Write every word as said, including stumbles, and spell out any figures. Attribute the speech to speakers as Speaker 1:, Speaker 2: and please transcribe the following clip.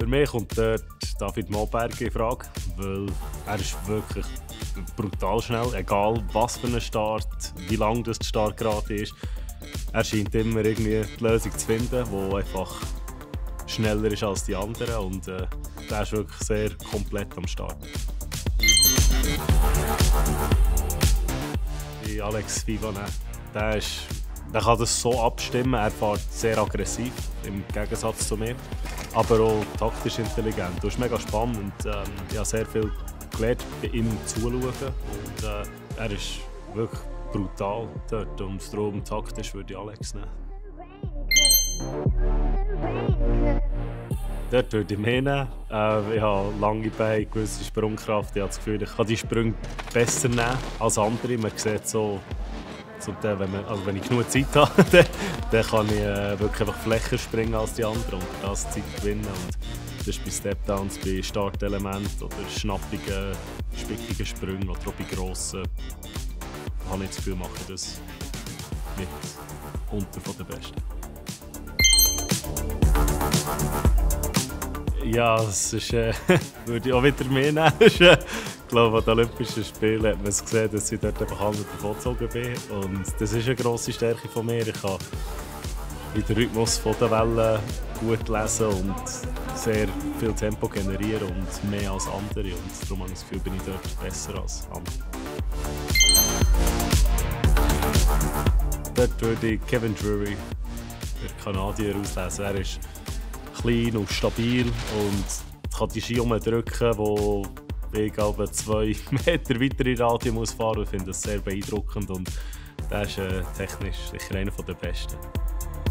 Speaker 1: Für mich kommt dort David Moberg in Frage, weil er ist wirklich brutal schnell, egal was für ein Start, wie lang das der Start gerade ist. Er scheint immer irgendwie die Lösung zu finden, die einfach schneller ist als die anderen und äh, der ist wirklich sehr komplett am Start. Die Alex Vivanen, der, ist, der kann das so abstimmen, er fährt sehr aggressiv im Gegensatz zu mir, aber auch taktisch intelligent. Das ist mega spannend und ähm, ich habe sehr viel gelernt bei ihm zuschauen und äh, er ist wirklich brutal dort und darum taktisch würde ich Alex nehmen. Dort würde ich mehr nehmen. Äh, ich habe lange Beine, gewisse Sprungkraft. Ich habe das Gefühl, ich kann die Sprünge besser nehmen als andere. Man sieht so, zum Teil, wenn, man, also wenn ich genug Zeit habe, dann, dann kann ich äh, wirklich einfach flächer springen als die anderen und das Zeit gewinnen. Und das ist bei Stepdowns, bei Startelementen oder schnappigen, spickigen Sprüngen oder auch bei grossen. Da habe ich das Gefühl, mache ich das mit unter von den Besten. Ja, das ist, äh, würde ich auch wieder mehr nehmen. Ich glaube, an den Olympischen Spielen hat man es gesehen, dass ich dort einfach anders davongezogen bin. Und das ist eine grosse Stärke von mir. Ich kann den Rhythmus der Wellen gut lesen und sehr viel Tempo generieren und mehr als andere. Und darum habe ich das Gefühl, bin ich dort besser als andere. Dort würde ich Kevin Drury, der Kanadier, auslesen. Er ist klein und stabil und kann die Ski umdrücken, wo ich glaube zwei Meter weiter in Radio muss fahren. Ich finde das sehr beeindruckend und der ist äh, technisch sicher einer der Besten.